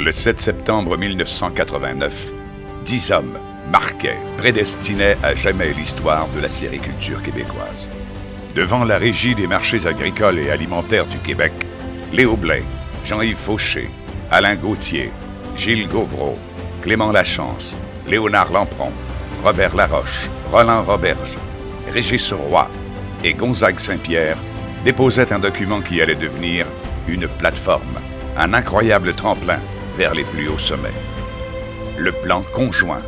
Le 7 septembre 1989, 10 hommes marquaient, prédestinaient à jamais l'histoire de la sériculture québécoise. Devant la Régie des marchés agricoles et alimentaires du Québec, Léo Blais, Jean-Yves Fauché, Alain Gauthier, Gilles Gauvreau, Clément Lachance, Léonard Lampron, Robert Laroche, Roland Roberge, Régis Roy et Gonzague Saint-Pierre déposaient un document qui allait devenir une plateforme, un incroyable tremplin vers les plus hauts sommets. Le plan conjoint.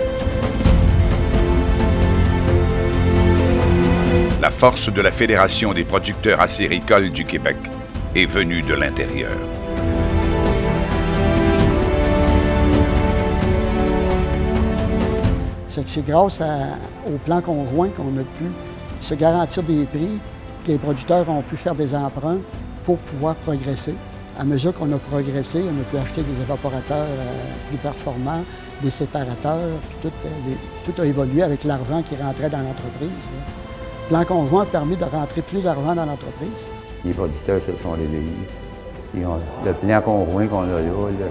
La force de la Fédération des producteurs acéricoles du Québec est venue de l'intérieur. C'est grâce au plan conjoint qu'on a pu se garantir des prix, que les producteurs ont pu faire des emprunts pour pouvoir progresser. À mesure qu'on a progressé, on a pu acheter des évaporateurs plus performants, des séparateurs, puis tout a évolué avec l'argent qui rentrait dans l'entreprise. Le plan conjoint a permis de rentrer plus d'argent dans l'entreprise. Les producteurs se sont réveillés. Le plan conjoint qu'on a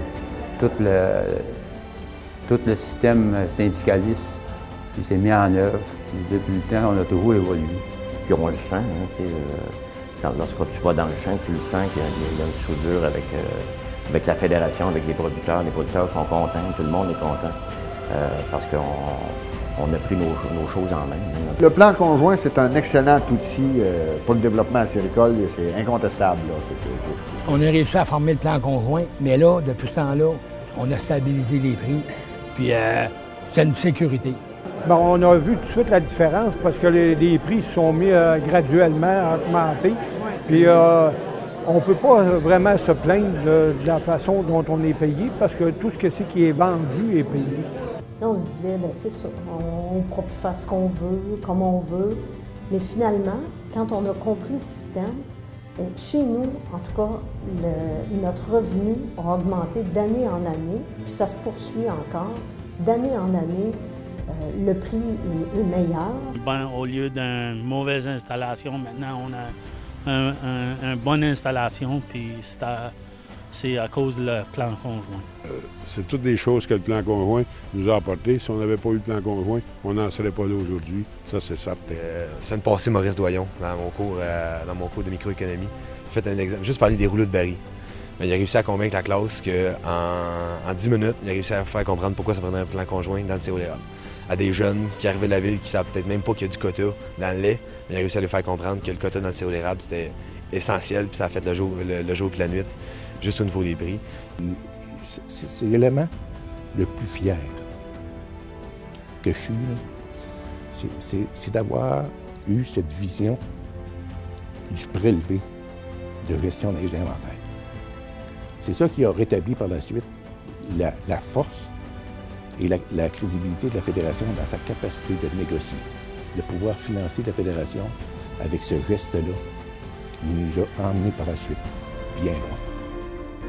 là, tout le système syndicaliste qui s'est mis en œuvre. Depuis le temps, on a toujours évolué. Puis on le sent, hein, lorsque tu vas dans le champ, tu le sens qu'il y a une soudure avec la fédération, avec les producteurs. Les producteurs sont contents, tout le monde est content parce qu'on a pris nos choses en main. Le plan conjoint, c'est un excellent outil pour le développement acéricole, c'est incontestable. Là. On a réussi à former le plan conjoint, mais là, depuis ce temps-là, on a stabilisé les prix, puis c'est une sécurité. Bon, on a vu tout de suite la différence parce que les prix se sont mis graduellement à augmenter. Puis on ne peut pas vraiment se plaindre de la façon dont on est payé parce que tout ce qui est vendu est payé. On se disait, bien c'est ça, on pourra plus faire ce qu'on veut, comme on veut. Mais finalement, quand on a compris le système, chez nous, en tout cas, notre revenu a augmenté d'année en année, puis ça se poursuit encore. D'année en année, le prix est meilleur. Ben, au lieu d'une mauvaise installation, maintenant, on a une bonne installation, puis c'est à cause du plan conjoint. C'est toutes des choses que le plan conjoint nous a apportées. Si on n'avait pas eu le plan conjoint, on n'en serait pas là aujourd'hui. Ça, c'est certain. Semaine passée, Maurice Doyon, dans mon cours de microéconomie, a fait un exemple, juste parler des rouleaux de baril. Mais il a réussi à convaincre la classe qu'en 10 minutes, il a réussi à faire comprendre pourquoi ça prenait un plan conjoint dans le sirop d'érable. À des jeunes qui arrivaient de la ville qui ne savaient peut-être même pas qu'il y a du quota dans le lait, mais il a réussi à leur faire comprendre que le quota dans le sirop d'érable, c'était essentiel, puis ça a fait le jour et la nuit, juste au niveau des prix. C'est l'élément le plus fier que je suis, c'est d'avoir eu cette vision du prélevé de gestion des inventaires. C'est ça qui a rétabli par la suite la force et la crédibilité de la Fédération dans sa capacité de négocier, de pouvoir financer la Fédération avec ce geste-là qui nous a emmenés par la suite bien loin.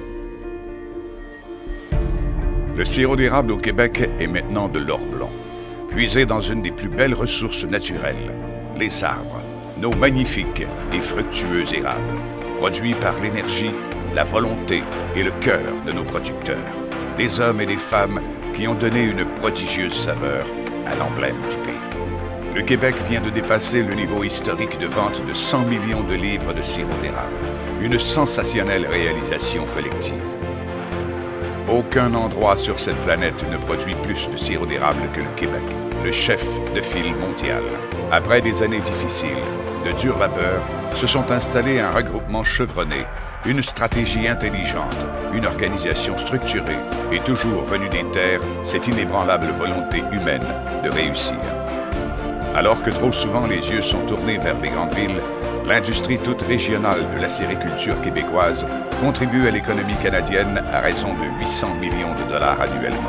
Le sirop d'érable au Québec est maintenant de l'or blond, puisé dans une des plus belles ressources naturelles, les arbres, nos magnifiques et fructueux érables, produits par l'énergie, la volonté et le cœur de nos producteurs, des hommes et des femmes qui ont donné une prodigieuse saveur à l'emblème du pays. Le Québec vient de dépasser le niveau historique de vente de 100 millions de livres de sirop d'érable, une sensationnelle réalisation collective. Aucun endroit sur cette planète ne produit plus de sirop d'érable que le Québec, le chef de file mondial. Après des années difficiles, de dur labeur, se sont installés un regroupement chevronné, une stratégie intelligente, une organisation structurée et toujours venue des terres, cette inébranlable volonté humaine de réussir. Alors que trop souvent les yeux sont tournés vers les grandes villes, l'industrie toute régionale de la sériculture québécoise contribue à l'économie canadienne à raison de 800 millions de dollars annuellement.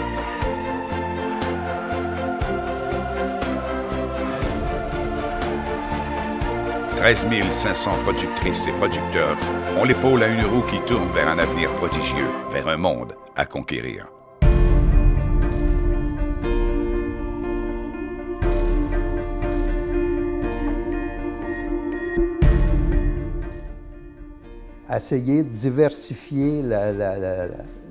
« 13 500 productrices et producteurs ont l'épaule à une roue qui tourne vers un avenir prodigieux, vers un monde à conquérir. » Essayer de diversifier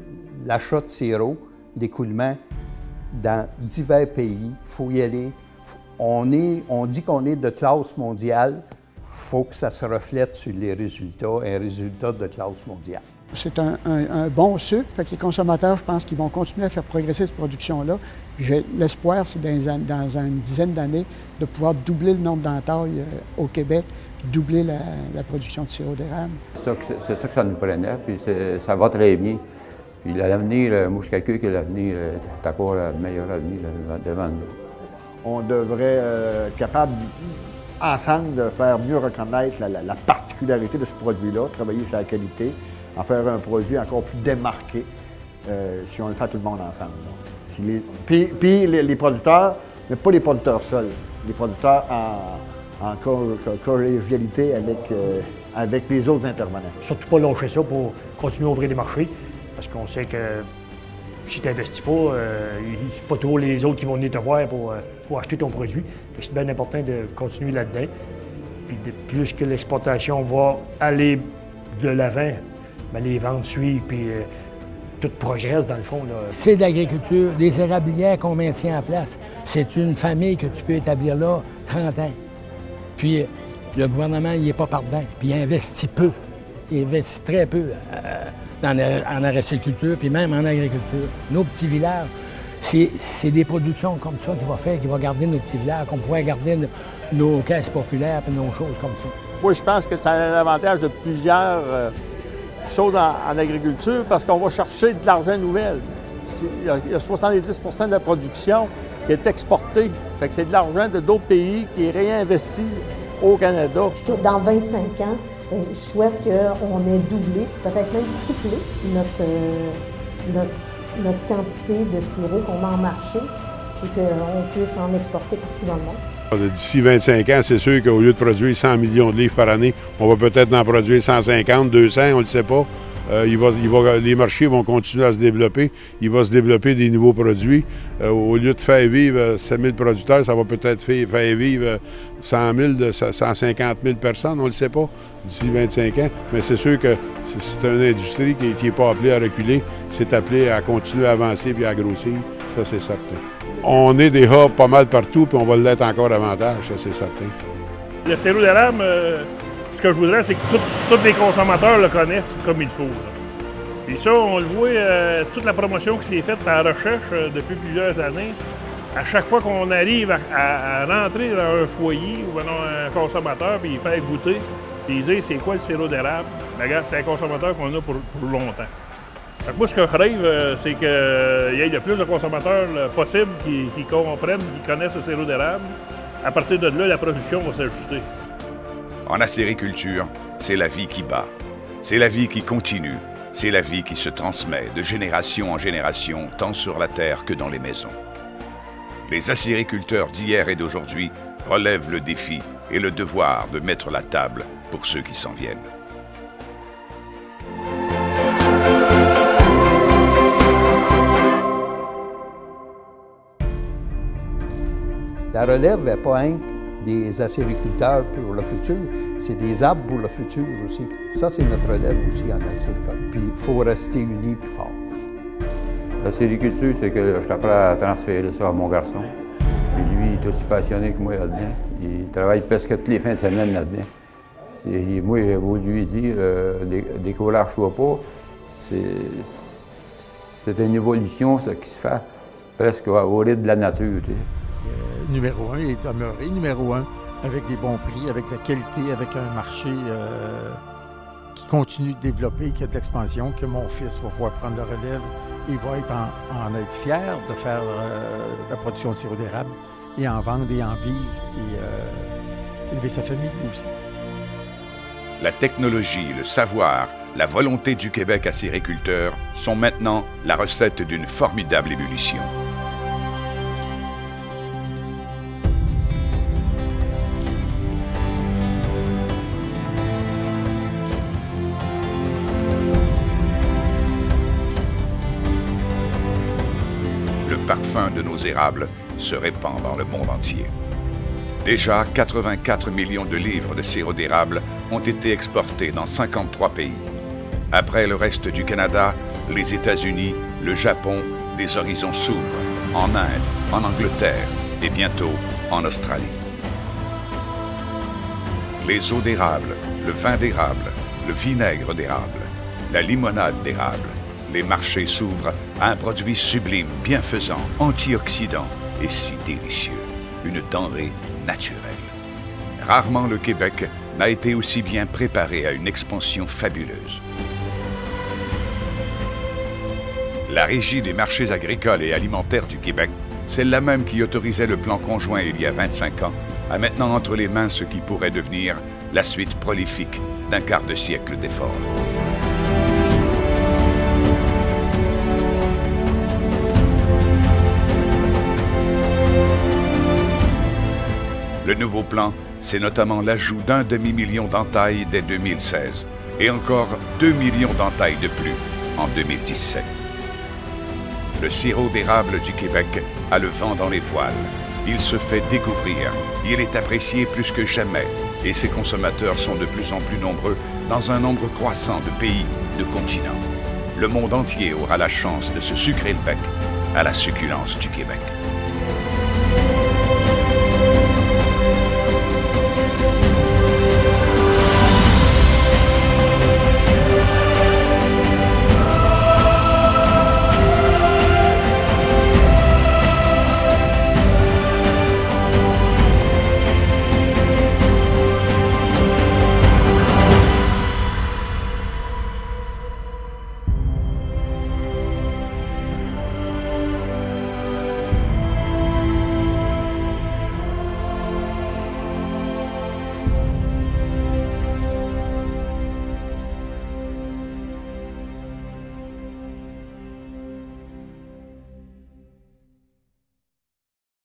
l'achat de sirop, l'écoulement dans divers pays. Il faut y aller. On dit qu'on est de classe mondiale. Il faut que ça se reflète sur les résultats, un résultat de classe mondiale. C'est un bon sucre, fait que les consommateurs, je pense qu'ils vont continuer à faire progresser cette production-là. L'espoir, c'est dans une dizaine d'années de pouvoir doubler le nombre d'entailles au Québec, puis doubler la production de sirop d'érable. C'est ça que ça nous prenait, puis ça va très bien. Puis l'avenir, moi je calcule que l'avenir est encore le meilleur avenir devant nous. On devrait être capable, ensemble, de faire mieux reconnaître la particularité de ce produit-là, travailler sur la qualité, en faire un produit encore plus démarqué si on le fait tout le monde ensemble. Puis les producteurs, mais pas les producteurs seuls, les producteurs en collégialité avec les autres intervenants. Surtout pas lâcher ça pour continuer à ouvrir des marchés, parce qu'on sait que si tu n'investis pas, c'est pas toujours les autres qui vont venir te voir pour acheter ton produit. C'est bien important de continuer là-dedans. Puis plus que l'exportation va aller de l'avant, bien, les ventes suivent, puis tout progresse dans le fond. C'est de l'agriculture, des érablières qu'on maintient en place. C'est une famille que tu peux établir là 30 ans. Puis le gouvernement, il n'est pas par-dedans, puis il investit peu. Il investit très peu en arachidculture, puis même en agriculture. Nos petits villages, c'est des productions comme ça qui vont garder nos petits villages, qu'on pourrait garder nos caisses populaires et nos choses comme ça. Moi, je pense que ça a un avantage de plusieurs choses en agriculture parce qu'on va chercher de l'argent nouvel. Il y a 70 % de la production qui est exportée. Fait que c'est de l'argent de d'autres pays qui est réinvesti au Canada. Puis que dans 25 ans, je souhaite qu'on ait doublé, peut-être même triplé notre quantité de sirop qu'on met en marché, puis qu'on puisse en exporter partout dans le monde. D'ici 25 ans, c'est sûr qu'au lieu de produire 100 millions de livres par année, on va peut-être en produire 150, 200, on ne le sait pas. Les marchés vont continuer à se développer. Il va se développer des nouveaux produits. Au lieu de faire vivre 7 000 producteurs, ça va peut-être faire vivre 100 000, 150 000 personnes, on ne le sait pas, d'ici 25 ans. Mais c'est sûr que c'est une industrie qui n'est pas appelée à reculer. C'est appelé à continuer à avancer et à grossir. Ça, c'est certain. On est des hubs pas mal partout, puis on va l'être encore davantage, ça, c'est certain. Ça. Le sirop d'érable, ce que je voudrais, c'est que tous les consommateurs le connaissent comme il faut. Puis ça, on le voit, toute la promotion qui s'est faite par la recherche depuis plusieurs années, à chaque fois qu'on arrive à rentrer dans un foyer ou dans un consommateur, puis il fait goûter, puis il dit c'est quoi le sirop d'érable, regarde, c'est un consommateur qu'on a pour longtemps. Donc moi, ce que je rêve, c'est qu'il y ait le plus de consommateurs possible qui comprennent, qui connaissent le sirop d'érable. À partir de là, la production va s'ajuster. En acériculture, c'est la vie qui bat. C'est la vie qui continue. C'est la vie qui se transmet de génération en génération, tant sur la terre que dans les maisons. Les acériculteurs d'hier et d'aujourd'hui relèvent le défi et le devoir de mettre la table pour ceux qui s'en viennent. La relève n'est pas un des acériculteurs pour le futur, c'est des arbres pour le futur aussi. Ça, c'est notre relève aussi en acéricole. Puis il faut rester unis et fort. L'acériculture, c'est que je t'apprends à transférer ça à mon garçon. Puis lui, il est aussi passionné que moi là-dedans. Il travaille presque toutes les fins de semaine là-dedans. Moi, j'ai beau lui dire, décollage soit pas, c'est une évolution ça, qui se fait presque au rythme de la nature. Tu sais. Numéro 1 est demeuré numéro 1 avec des bons prix, avec la qualité, avec un marché qui continue de développer, qui a de l'expansion, que mon fils va pouvoir prendre la relève et va être fier de faire la production de sirop d'érable et en vendre et en vivre et élever sa famille aussi. La technologie, le savoir, la volonté du Québec acériculteur sont maintenant la recette d'une formidable ébullition. Le parfum de nos érables se répand dans le monde entier. Déjà, 84 millions de livres de sirop d'érable ont été exportés dans 53 pays. Après le reste du Canada, les États-Unis, le Japon, des horizons s'ouvrent, en Inde, en Angleterre et bientôt en Australie. Les eaux d'érable, le vin d'érable, le vinaigre d'érable, la limonade d'érable, les marchés s'ouvrent à un produit sublime, bienfaisant, antioxydant et si délicieux, une denrée naturelle. Rarement le Québec n'a été aussi bien préparé à une expansion fabuleuse. La Régie des marchés agricoles et alimentaires du Québec, celle-là même qui autorisait le plan conjoint il y a 25 ans, a maintenant entre les mains ce qui pourrait devenir la suite prolifique d'un quart de siècle d'efforts. Le nouveau plan, c'est notamment l'ajout d'un demi-million d'entailles dès 2016 et encore 2 millions d'entailles de plus en 2017. Le sirop d'érable du Québec a le vent dans les voiles. Il se fait découvrir, il est apprécié plus que jamais et ses consommateurs sont de plus en plus nombreux dans un nombre croissant de pays, de continents. Le monde entier aura la chance de se sucrer le bec à la succulence du Québec.